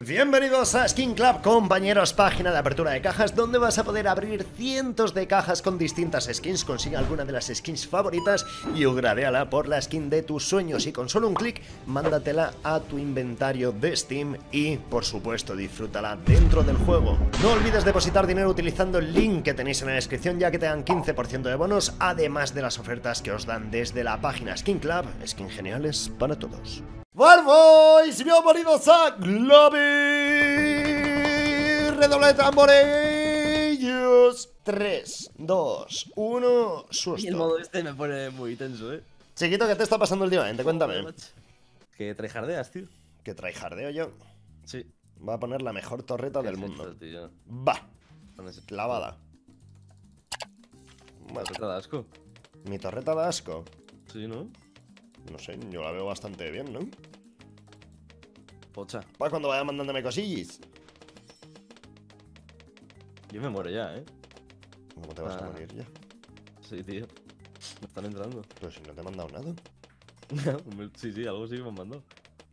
Bienvenidos a Skin Club, compañeros, página de apertura de cajas donde vas a poder abrir cientos de cajas con distintas skins. Consigue alguna de las skins favoritas y upgradeala por la skin de tus sueños y con solo un clic mándatela a tu inventario de Steam y, por supuesto, disfrútala dentro del juego. No olvides depositar dinero utilizando el link que tenéis en la descripción, ya que te dan 15% de bonos, además de las ofertas que os dan desde la página Skin Club. Skins geniales para todos. ¡Boys! Bienvenidos a Globby. Redoble de tamborillos. 3, 2, 1, susto. Y el modo este me pone muy tenso, Chiquito, ¿qué te está pasando últimamente? Cuéntame. Que tryhardeas, tío. ¿Que tryhardeo yo? Sí. Va a poner la mejor torreta del mundo. Esto, tío? Va. Clavada. Bueno, te da asco. ¿Mi torreta da asco? Sí, ¿no? No sé, yo la veo bastante bien, ¿no? Pocha. Para cuando vaya mandándome cosillas. Yo me muero ya, ¿Cómo te vas a morir ya? Sí, tío. Me están entrando. Pero si no te he mandado nada. Sí, algo sí que me han mandado.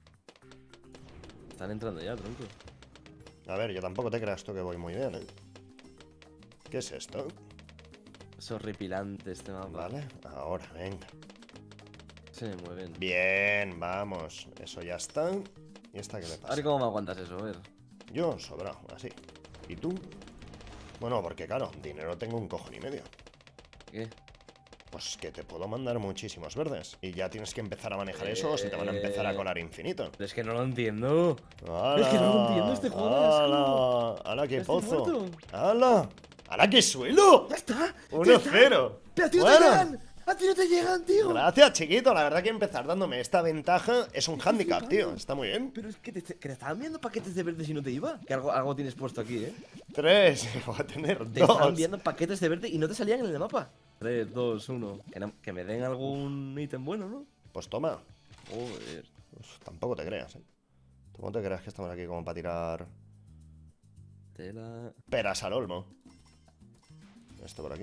Están entrando ya, tronco. A ver, yo tampoco te creas tú que voy muy bien, ¿eh? ¿Qué es esto? Es horripilante este mapa. Vale, ahora, venga. Se mueven. Bien, vamos. Eso ya está. ¿Y esta qué le A pasa? ver cómo me aguantas eso, a ver. Yo, sobrado, así. ¿Y tú? Bueno, porque claro, dinero tengo un cojón y medio. ¿Qué? Pues que te puedo mandar muchísimos verdes. Y ya tienes que empezar a manejar eso o se te van a empezar a colar infinito. Pero es que no lo entiendo. ¡Hala! Es que no lo entiendo este juego. ¡Hala! ¡Hala, qué Estoy pozo! muerto. ¡Hala! ¡Hala, qué suelo! ¡Ya está! 1-0. ¡Pero a ti no te Bueno. llegan! ¡A ti no te llegan, tío! Gracias, chiquito. La verdad que empezar dándome esta ventaja es un handicap, tío. Está muy bien. Pero es que te estaban viendo paquetes de verde si no te iba. Que algo tienes puesto aquí, 3. Voy a tener Te estaban 2. viendo paquetes de verde y no te salían en el mapa. 3, 2, 1. Que me den algún ítem bueno, ¿no? Pues toma. Joder. Pues tampoco te creas, ¿eh? Tampoco te creas que estamos aquí como para tirar Tela. peras al olmo. Esto por aquí.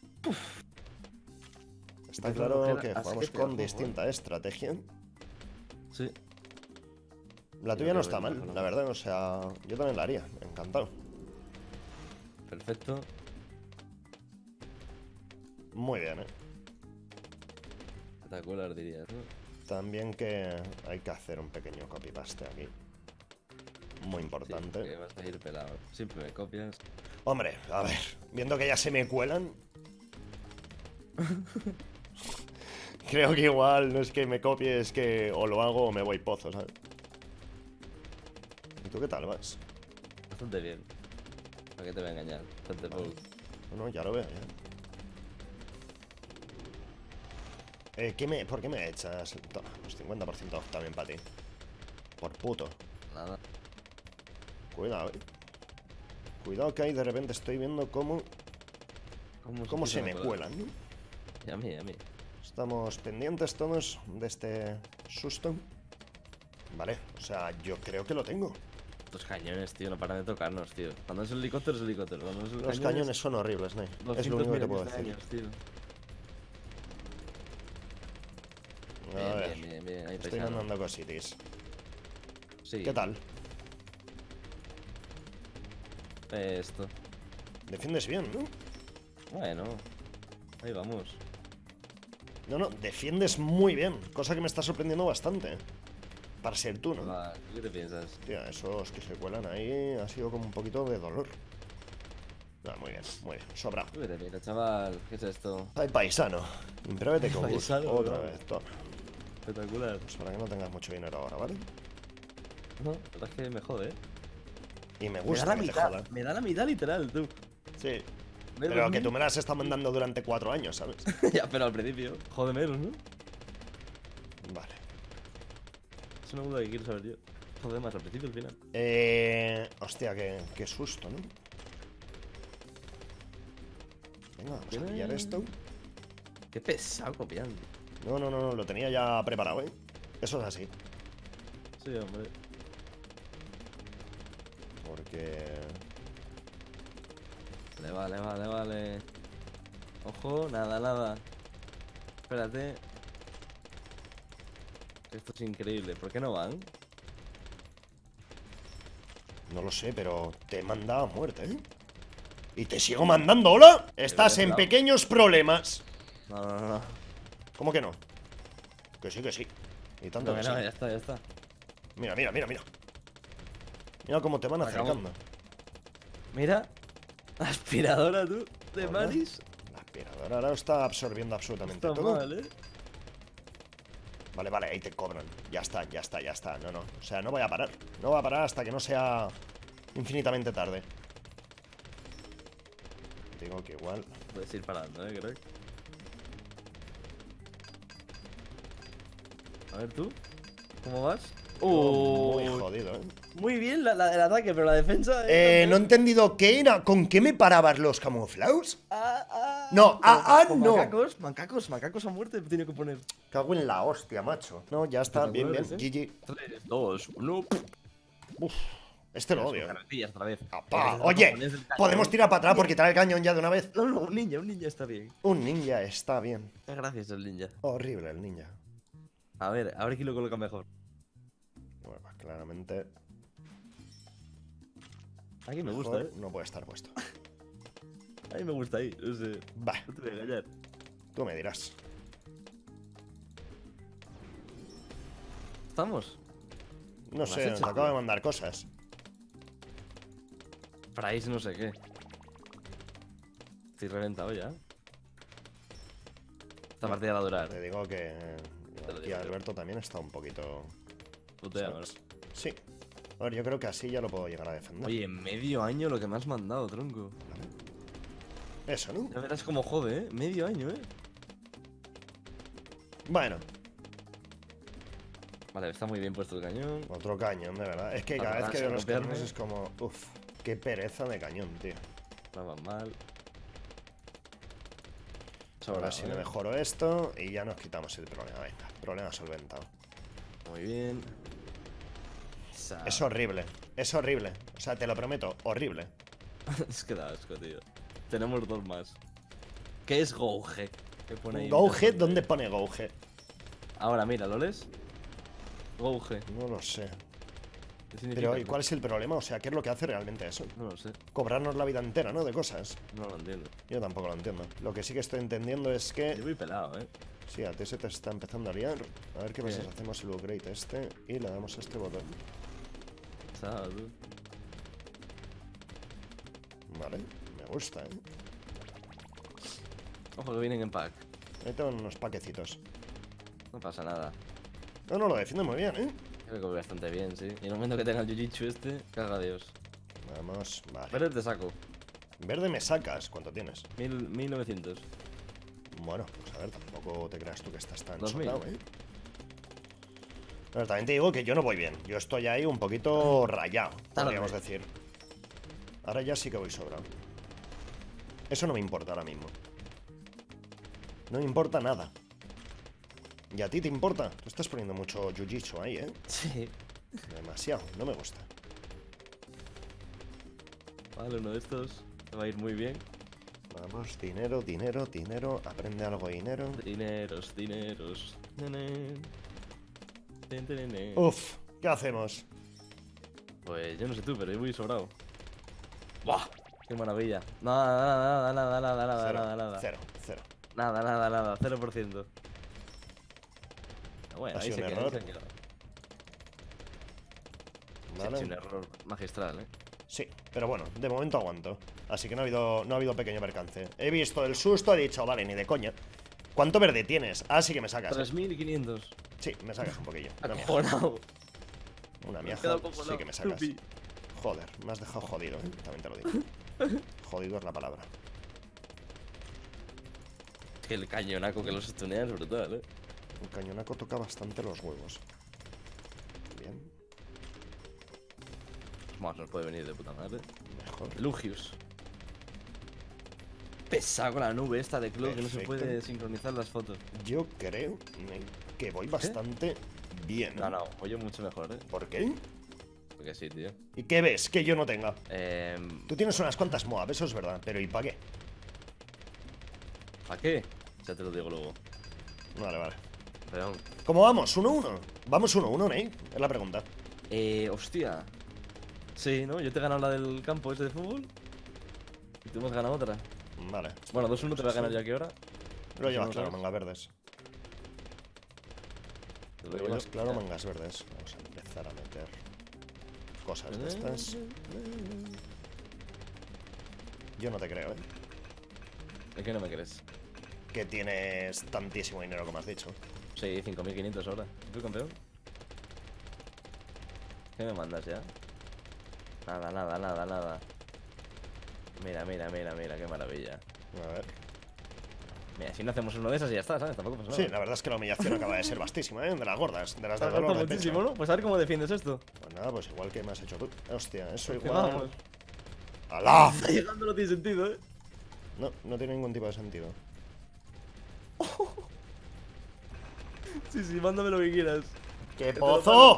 Está claro que jugamos con distinta estrategia. Sí. La tuya no está mal, la verdad. O sea, yo también la haría. Encantado. Perfecto. Muy bien, ¿eh? Espectacular, dirías, ¿no? También que hay que hacer un pequeño copy-paste aquí. Muy importante. Sí, que vas a ir pelado. Siempre me copias. Hombre, a ver, viendo que ya se me cuelan. Creo que igual no es que me copies, que o lo hago o me voy pozo, ¿sabes? ¿Y tú qué tal vas? Bastante bien. ¿Para qué te voy a engañar? Bastante Vale. No, ya lo veo, ya. ¿Por qué me echas? Toma, pues 50% off también para ti. Por puto. Nada. Cuidado, Cuidado que ahí de repente estoy viendo cómo se me cuelan, ¿no? Y a mí. Estamos pendientes todos de este susto. Vale, o sea, yo creo que lo tengo. Estos cañones, tío, no paran de tocarnos, tío. Cuando es el helicóptero, es el helicóptero. Cuando es el Los cañones son horribles, Ney. Es lo único que te puedo decir. Años, tío. A ver, Bien. Ahí estoy paisano. mandando cositis. Sí. ¿Qué tal? Esto. Defiendes bien, ¿no? Bueno. Ahí vamos. No, defiendes muy bien. Cosa que me está sorprendiendo bastante. Para ser tú, ¿no? Va, ¿qué te piensas? Tía, esos que se cuelan ahí ha sido como un poquito de dolor. Muy bien, sobrado. ¿Qué te piensas, chaval? ¿Qué es esto? Ay, paisano. Impruébete con gusto. Paisano, Otra bro. vez, toma. Espectacular. Pues para que no tengas mucho dinero ahora, ¿vale? No, la verdad es que me jode, Y me Me da gusta la que te mitad. jodan. Me da la mitad literal, tú. Sí. ¿Ves Pero los que tú mil? me las estás mandando durante 4 años, ¿sabes? Ya, pero al principio. Jode menos, ¿no? Vale. Es una duda que quiero saber yo. Jode más al principio o al final. Hostia, qué susto, ¿no? Venga, vamos a ¿Tiene? pillar esto. Qué pesado copiando. No, lo tenía ya preparado, ¿eh? Eso es así. Sí, hombre. Porque... Vale. Ojo, nada. Espérate. Esto es increíble. ¿Por qué no van? No lo sé, pero te he mandado a muerte, ¿eh? Y te sigo mandando, ¿hola? Estás en pequeños problemas. No, no, no. ¿Cómo que no? Que sí, que sí. Y tanto No, que sí. no, ya está, ya está. Mira, mira, mira, mira. Mira cómo te van acercando. Mira. Aspiradora, tú, de Hola. Maris. La aspiradora ahora está absorbiendo absolutamente Está todo. mal, ¿eh? Vale, vale, ahí te cobran. Ya está, ya está, ya está. No, no. O sea, no voy a parar. No voy a parar hasta que no sea infinitamente tarde. Digo que igual. Puedes ir parando, creo. A ver tú. ¿Cómo vas? Muy jodido, ¿eh? Muy bien el ataque, pero la defensa. No he entendido qué era. ¿Con qué me parabas los camuflados? No, no. Macacos a muerte tiene que poner. Cago en la hostia, macho. No, ya está, bien, bien. Espectaculares, GG. 3, 2, 1. Uf, este lo odio. Otra vez. Apá. Oye, ¿podemos tirar para atrás por quitar el cañón ya de una vez? No, no, un ninja está bien. Un ninja está bien. Gracias, el ninja. Horrible el ninja. A ver quién lo coloca mejor. Bueno, pues claramente. Aquí me mejor gusta, no puede estar puesto. A mí me gusta ahí. No sé. Va, No te voy a engañar. tú me dirás. ¿Estamos? No has sé, nos hecho, acaba de tío? mandar cosas. Price no sé qué. Estoy reventado ya. Esta partida va a durar. Te digo que Te lo aquí digo yo. Alberto también está un poquito. Putea, ¿sabes? Sí. A ver, yo creo que así ya lo puedo llegar a defender. Oye, en medio año lo que me has mandado, tronco. Eso, ¿no? Ya verás cómo jode, ¿eh? Medio año, ¿eh? Bueno, Vale, está muy bien puesto el cañón. otro cañón, de verdad. Es que La cada vez verdad, que sin veo los copiarme. cañones es como. Uff, qué pereza de cañón, tío. No va mal. Ahora sí me mejoro esto y ya nos quitamos el problema. Venga, problema solventado. Muy bien. Es horrible, es horrible. O sea, te lo prometo, horrible. Es que da asco, tío. Tenemos dos más. ¿Qué es Gouge? ¿Qué pone ahí? Gouge, ¿dónde pone Gouge? Ahora, mira, ¿lo lees? Gouge. No lo sé. ¿Qué significa? Pero, ¿y cuál es el problema? O sea, ¿qué es lo que hace realmente eso? No lo sé. Cobrarnos la vida entera, ¿no? De cosas. No lo entiendo. Yo tampoco lo entiendo. Lo que sí que estoy entendiendo es Yo que. voy pelado, ¿eh? Sí, a ti se te está empezando a liar. A ver qué pasa si hacemos el upgrade este y le damos a este botón. Chao, tú. Vale, me gusta, ¿eh? Ojo que vienen en pack. Ahí tengo unos paquecitos. No pasa nada. No, no, lo defiende muy bien, ¿eh? Creo que voy bastante bien, sí. Y en el momento que tenga el jiu-jitsu este, caga Dios. Vamos, vale. Pero te saco. Verde me sacas. ¿Cuánto tienes? 1900. Bueno, pues a ver, tampoco te creas tú que estás tan 2000. sobrado, ¿eh? A ver, también te digo que yo no voy bien. Yo estoy ahí un poquito rayado, podríamos decir. Ahora ya sí que voy sobrado. Eso no me importa ahora mismo. No me importa nada. ¿Y a ti te importa? Tú estás poniendo mucho jiu-jitsu ahí, ¿eh? Sí. Demasiado, no me gusta. Vale, uno de estos te va a ir muy bien. Vamos, dinero, dinero, dinero. Aprende algo, dinero. Dineros, dineros. Nene. Nene. Uf, ¿qué hacemos? Pues yo no sé tú, pero yo voy sobrado. ¡Buah! ¡Qué maravilla! Nada, nada. Cero, cero. Nada, 0%. Bueno, Ha ahí sido se un queda, error. ahí se queda. Vale. Sí, un error magistral, ¿eh? Sí, pero bueno, de momento aguanto. Así que no ha habido pequeño percance. He visto el susto, he dicho, vale, ni de coña. ¿Cuánto verde tienes? Ah, sí que me sacas. 3500. Sí, me sacas un poquillo. Una miaja. Acojonado. Una Me he miaja. quedado Sí acojonado. que me sacas. Tupi. Joder, me has dejado jodido, también te lo digo. Jodido es la palabra. Es que el cañonaco que los estunea es brutal, ¿eh? El cañonaco toca bastante los huevos. Bien, Más nos puede venir de puta madre. mejor. Lugius. Pesado con la nube esta de Cloud que no se Perfecto. puede sincronizar las fotos. Yo creo que voy bastante bien. No, no, voy yo mucho mejor, ¿eh? ¿Por qué? Porque sí, tío. ¿Y qué ves que yo no tenga? ¿Para Tú tienes unas cuantas Moab, eso es verdad. Pero ¿y para qué? qué? Ya te lo digo luego. Vale, vale. Pero, ¿Cómo vamos? ¿1-1? Vamos 1-1, ¿eh? Es la pregunta. hostia. Sí, ¿no? Yo te he ganado la del campo ese de fútbol. Y tú me has ganado otra. Vale. Bueno, 2-1 te voy a ganar yo aquí ahora. Lo llevas no claro, sabes. mangas verdes. Te Lo lo digo llevas yo. claro, Ya. mangas verdes. Vamos a empezar a meter cosas de estas. Yo no te creo, ¿eh? ¿De qué no me crees? Que tienes tantísimo dinero como has dicho. Sí, 5.500 ahora. ¿Tú campeón? ¿Qué me mandas ya? Nada, nada, nada, nada. Mira, mira, mira, mira, qué maravilla. A ver. Mira, si no hacemos uno de esas y ya está, ¿sabes? Tampoco pasa nada. Sí, la verdad es que la humillación acaba de ser vastísima, ¿eh? De las gordas, de las Te de ha dolor costado de muchísimo, pecho. ¿no? Pues a ver cómo defiendes esto. Pues nada, pues igual que me has hecho tú. Hostia, eso Que igual. vamos. ¡Alá! Está llegando, no tiene sentido, ¿eh? No, no tiene ningún tipo de sentido. Sí, sí, mándame lo que quieras. ¡Qué te lo pozo!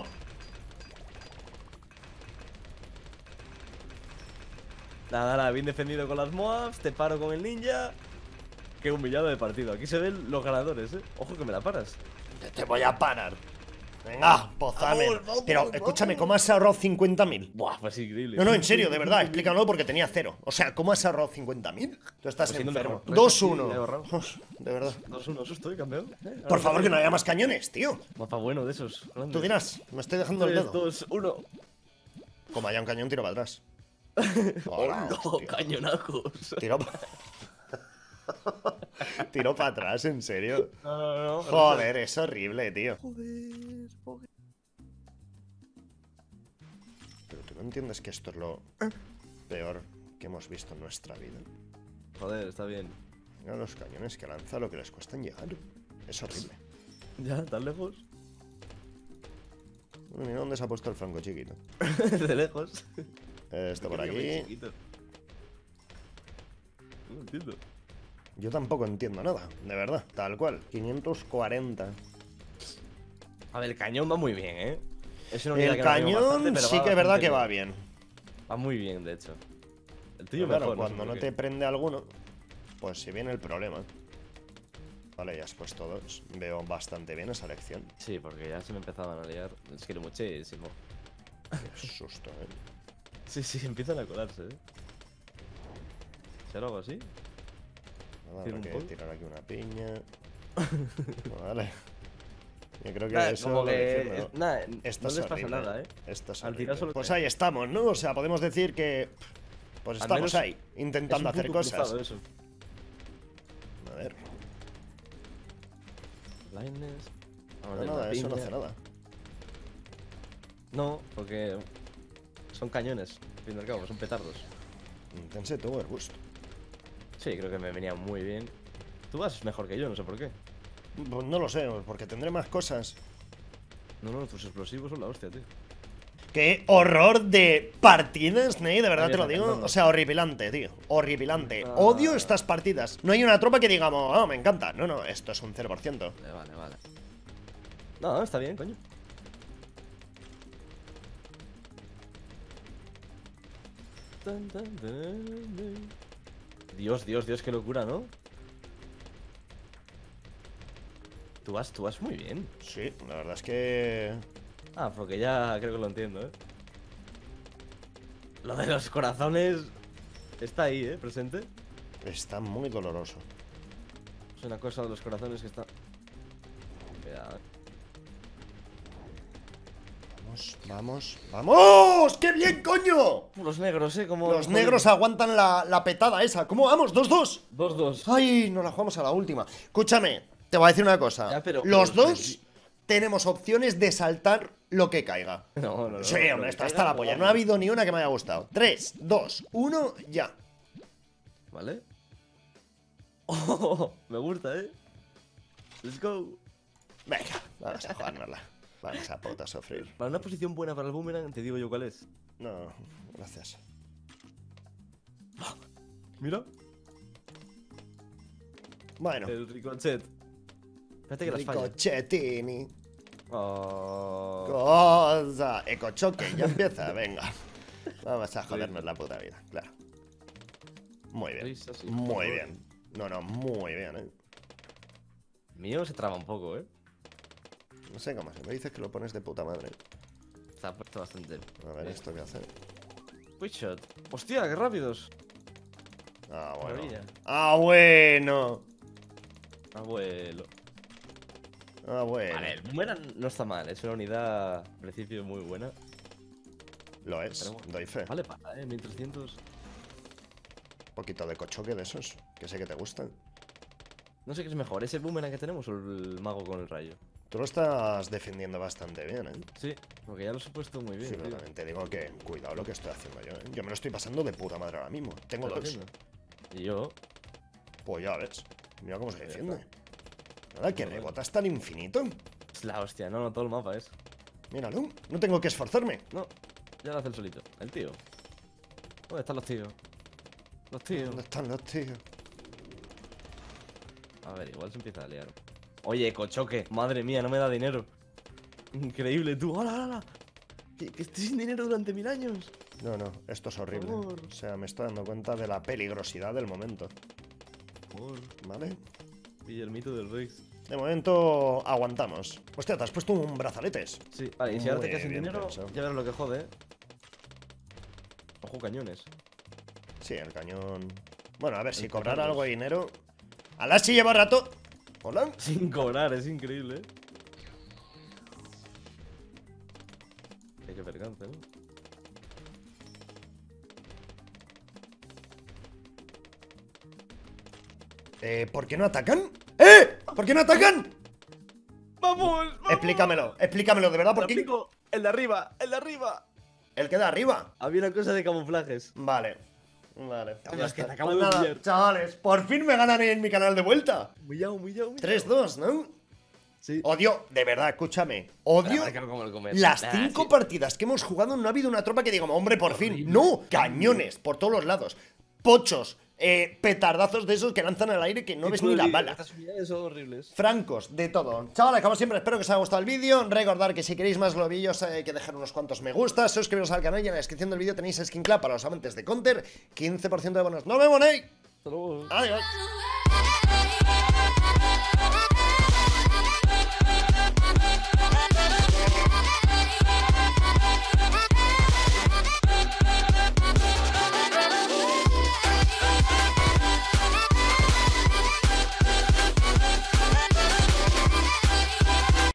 Nada, nada, bien defendido con las Moabs, te paro con el ninja. Qué humillado de partido. Aquí se ven los ganadores, ¿eh? Ojo que me la paras. Te voy a parar. Venga, pozame. Vamos, vamos, Pero vamos. escúchame, ¿cómo has ahorrado 50.000? Buah, pues increíble. No, no, en serio, de verdad, explícalo porque tenía cero. O sea, ¿cómo has ahorrado 50.000? Tú estás Pues siendo enfermo. mejor. He 2-1. ahorrado. De verdad. 2-1, eso estoy, campeón. Por favor, que no haya más cañones, tío. Mapa bueno de esos. Tú dirás, me estoy dejando el 3, dedo. 2, 1. Como haya un cañón, tiro para atrás. ¡Oh, Hola, no! hostia. ¡Cañonazos! Tiro Tiro para atrás, en serio. No. Joder, es horrible, tío. Joder. Pero tú no entiendes que esto es lo peor que hemos visto en nuestra vida. Joder, está bien. Mira los cañones que lanza, lo que les cuesta en llegar. Es horrible. ¿Ya? ¿Tan lejos? Bueno, mira dónde se ha puesto el franco chiquito. De lejos. Esto por Creo que muy aquí. chiquito. No entiendo. Yo tampoco entiendo nada, de verdad, tal cual. 540. A ver, el cañón va muy bien, ¿eh? Es una unidad El que no tengo cañón bastante, pero sí va que es verdad bastante que va bien. bien. Va muy bien, de hecho. El tuyo Pero claro, mejor, cuando sé no por te qué. prende alguno, pues si viene el problema. Vale, ya has puesto dos. Veo bastante bien esa lección. Sí, porque ya se me empezaban a liar. Es que era muchísimo. Qué susto, eh. Sí, empiezan a colarse, ¿eh? ¿Se algo así? Nada, ¿Tiene habrá un que pol? tirar aquí una piña. Vale. Yo creo que Nah, eso como lo que... defiendo. Nah, Esto no es les pasa horrible. nada, ¿eh? Esto es Al horrible. tirar solo Pues te- ahí estamos, ¿no? O sea, podemos decir que pues Al estamos menos ahí, Es intentando un hacer punto cosas. cruzado, eso. A ver, Lines. Vamos no, a nada, ver, eso no piña. hace nada. No, porque son cañones, al fin y al cabo, son petardos. Intense Tower Boost. Sí, creo que me venía muy bien. Tú vas mejor que yo, no sé por qué. Pues no lo sé, porque tendré más cosas. No, tus explosivos son la hostia, tío. ¡Qué horror de partidas, Ney! De verdad Ahí te lo está, digo. cantando. O sea, horripilante, tío. Horripilante. Ah. Odio estas partidas. No hay una tropa que digamos, ah, me encanta. No, no, esto es un 0%. Vale. No, está bien, coño. Dios, qué locura, ¿no? Tú vas muy bien. Sí, la verdad es que... Ah, porque ya creo que lo entiendo, ¿eh? Lo de los corazones está ahí, ¿eh? Presente. Está muy doloroso. Es una cosa de los corazones que está... Cuidado. Vamos. ¡Vamos! ¡Qué bien, coño! Los negros, ¿eh? Como Los negros aguantan la petada esa. ¿Cómo vamos? ¿2-2? 2-2. ¡Ay! Nos la jugamos a la última. Escúchame, te voy a decir una cosa. Ya, pero- Los pero- dos tenemos opciones de saltar lo que caiga. No. Sí, hombre, está la polla. No ha habido ni una que me haya gustado. 3, 2, 1, ya. ¿Vale? Oh, me gusta, ¿eh? Let's go. Venga, vamos a jugárnosla. Vamos a puta sufrir. Para una posición buena para el boomerang, te digo yo cuál es. No, gracias. Mira. Bueno, El ricochet. Espérate que las falla. Ricochetini. Oh. Cosa. Ecochoque, ya empieza, venga. Vamos a jodernos la puta vida, claro. Muy bien. Risa, sí, Muy por bien. No, muy bien, eh. Mío se traba un poco, ¿eh? No sé cómo se me dices que lo pones de puta madre. Está puesto bastante. A ver, ¿esto qué hace? Quick shot. Hostia, qué rápidos. Ah, bueno. Maravilla. Ah, bueno. Abuelo. Ah, bueno. Vale, el boomerang no está mal. Es una unidad, al principio, muy buena. Lo es, Pero bueno, doy fe. Vale, para, 1300. Un poquito de cochoque de esos, que sé que te gustan. No sé qué es mejor, ese boomerang que tenemos o el mago con el rayo. Tú lo estás defendiendo bastante bien, ¿eh? Sí, porque ya lo he puesto muy bien. Sí, pero tío. también te digo que cuidado lo que estoy haciendo yo, ¿eh? Yo me lo estoy pasando de puta madre ahora mismo. Tengo ¿Estás dos. haciendo? Y yo. Pues ya ves. Mira cómo se Ya defiende. está. Nada, que Bueno, rebota hasta el infinito. Es la hostia, no, todo el mapa es. Míralo, no tengo que esforzarme. No, ya lo hace el solito. El tío. ¿Dónde están los tíos? Los tíos. ¿Dónde están los tíos? A ver, igual se empieza a liar. Oye, cochoque, madre mía, no me da dinero. Increíble, tú. ¡Hala, hala! Que estoy sin dinero durante 1000 años. No, no, esto es horrible. favor. O sea, me estoy dando cuenta de la peligrosidad del momento. ¿Vale? Guillermito del Rex. De momento aguantamos. Hostia, te has puesto un brazaletes. Sí, vale, y si ahora te Muy quedas sin bien dinero, pensado. ya verás lo que jode, ¿eh? Ojo, cañones. Sí, el cañón. Bueno, a ver, si El cobrar cañón algo de es- dinero. ¡Hala, si lleva rato! ¿Hola? Sin cobrar, es increíble, ¿eh? Hay que percance, ¿no? ¿Por qué no atacan? ¡Eh! ¿Por qué no atacan? ¡Vamos! Explícamelo, explícamelo, de verdad, ¿por qué? El de arriba, el de arriba. El que da arriba. Había una cosa de camuflajes. Vale. Vale. Coño, Ya es que está. te acabo Pues de nada, humillar. chavales, por fin me ganan en mi canal de vuelta. Humillado, humillado, humillado. 3-2, ¿no? Sí. Odio, de verdad, escúchame. Odio las 5 partidas que hemos jugado. No ha habido una tropa que diga, hombre, por fin. Horrible. No, cañones por todos los lados. Pochos, petardazos de esos que lanzan al aire que no ves ni la bala. Estas unidades son horribles. Francos, de todo. Chavales, como siempre, espero que os haya gustado el vídeo. Recordad que si queréis más globillos hay que dejar unos cuantos me gusta, suscribiros al canal y en la descripción del vídeo tenéis Skin Club para los amantes de Counter. 15% de bonos. ¡Nos vemos, Ney! Hasta luego. Adiós. Run away.